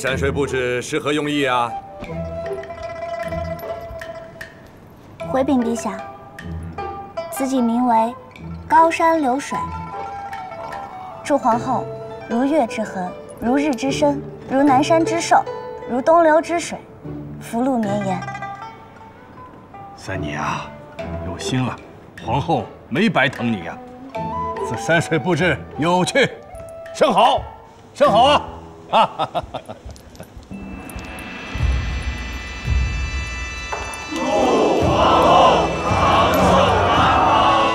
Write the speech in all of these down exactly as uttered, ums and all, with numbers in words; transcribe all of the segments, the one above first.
山水布置是何用意啊？ 回禀陛下，此景名为高山流水，祝皇后如月之河，如日之升，如南山之寿，如东流之水，福禄绵延。 三你啊，有心了，皇后没白疼你呀。此山水布置有趣，甚好，甚好啊！哈哈哈哈。 祝皇后长寿安康。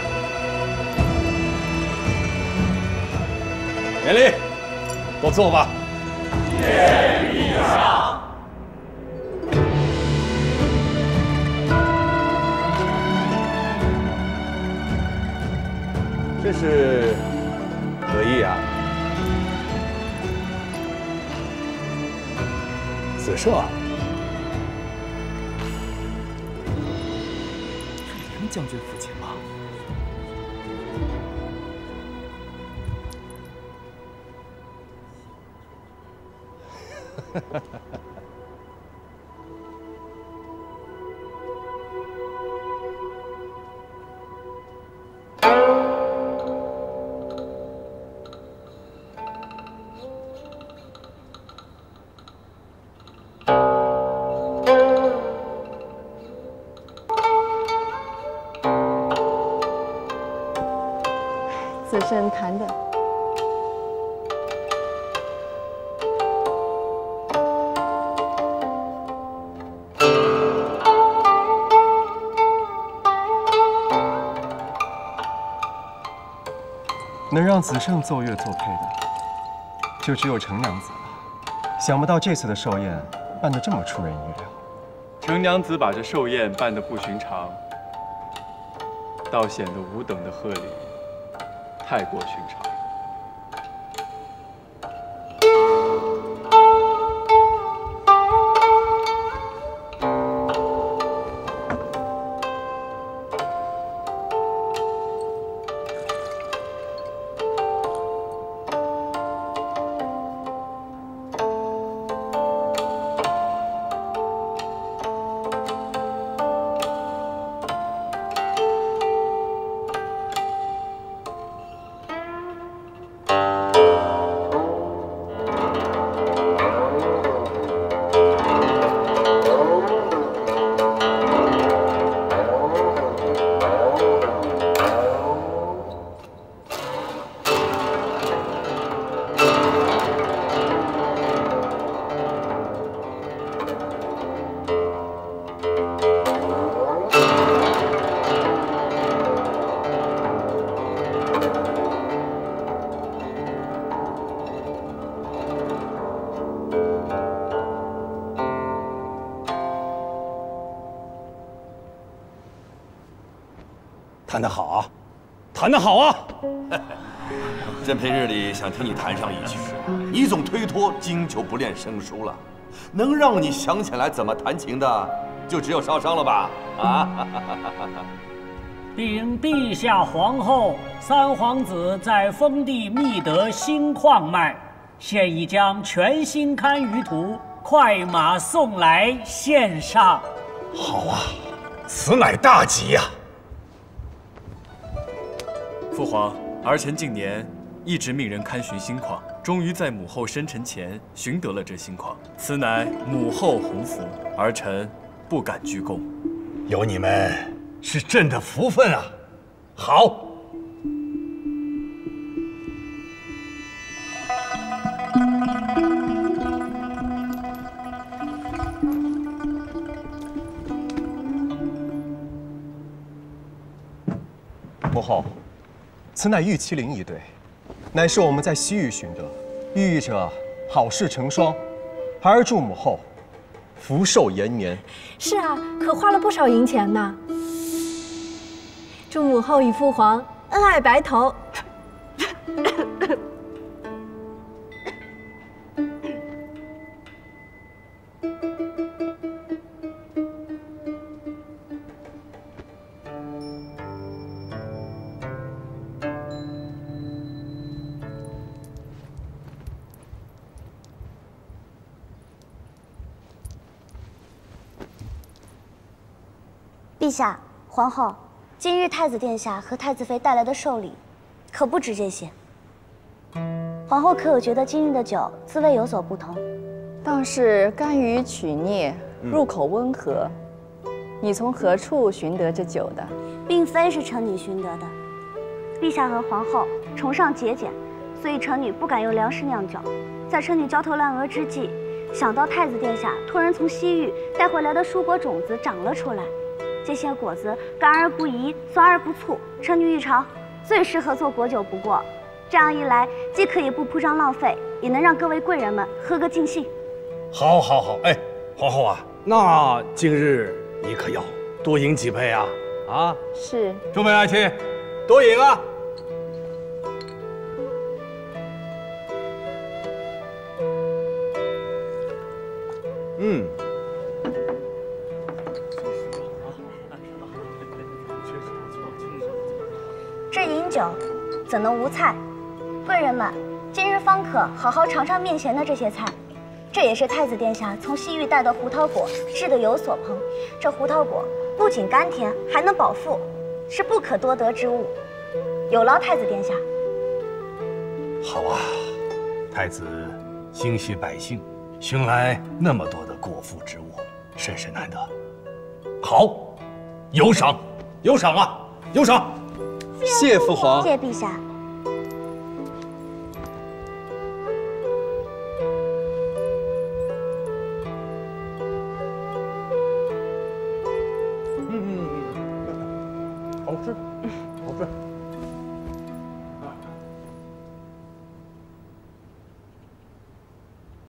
免礼，都坐吧。 谢陛下。 这是何意啊？ 子社。 林将军府前吗？ 此生谈的。 能让子胜奏乐作配的，就只有程娘子了。想不到这次的寿宴办得这么出人意料。 程娘子把这寿宴办得不寻常，倒显得吾等的贺礼 太过寻常。 弹得好啊，弹得好啊！ 朕平日里想听你弹上一曲，你总推脱经久不练生疏了。能让你想起来怎么弹琴的，就只有少商了吧？啊！ 禀陛下皇后，三皇子在封地觅得新矿脉，现已将全新堪舆图快马送来献上。 好啊，此乃大吉呀！ 父皇，儿臣近年一直命人勘寻新矿，终于在母后生辰前寻得了这新矿。此乃母后洪福，儿臣不敢居功。 有你们是朕的福分啊！好。 母后。 此乃玉麒麟一对，乃是我们在西域寻得，寓意着好事成双，儿祝母后福寿延年。 是啊，可花了不少银钱呢。祝母后与父皇恩爱白头。 陛下、皇后，今日太子殿下和太子妃带来的寿礼，可不止这些。皇后可有觉得今日的酒滋味有所不同？ 倒是甘于取孽，入口温和。嗯、你从何处寻得这酒的？ 并非是臣女寻得的。陛下和皇后崇尚节俭，所以臣女不敢用粮食酿酒。在臣女焦头烂额之际，想到太子殿下托人从西域带回来的蔬果种子长了出来，这些果子干而不宜，酸而不醋，臣女一尝，最适合做果酒不过。这样一来，既可以不铺张浪费，也能让各位贵人们喝个尽兴。 好，好，好！哎，皇后啊，那今日你可要多饮几杯啊！啊， 是。 众位爱卿，多饮啊！ 嗯。 这饮酒，怎能无菜？贵人们，今日方可好好尝尝面前的这些菜。这也是太子殿下从西域带的胡桃果制的有所烹。这胡桃果不仅甘甜，还能饱腹，是不可多得之物。有劳太子殿下。 好啊，太子心系百姓，寻来那么多的果腹之物，甚是难得。好，有赏，有赏啊，有赏！ 谢父皇， 谢陛下。 嗯嗯嗯，好吃，好吃。